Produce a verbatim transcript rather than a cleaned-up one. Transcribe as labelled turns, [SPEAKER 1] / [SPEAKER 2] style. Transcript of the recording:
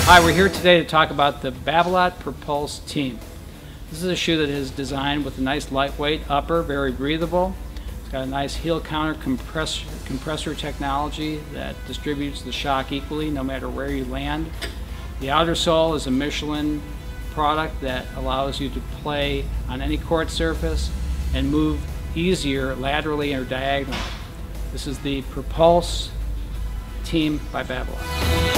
[SPEAKER 1] Hi, we're here today to talk about the Babolat Propulse Team. This is a shoe that is designed with a nice lightweight upper, very breathable. It's got a nice heel counter compressor, compressor technology that distributes the shock equally no matter where you land. The outer sole is a Michelin product that allows you to play on any court surface and move easier laterally or diagonally. This is the Propulse Team by Babolat.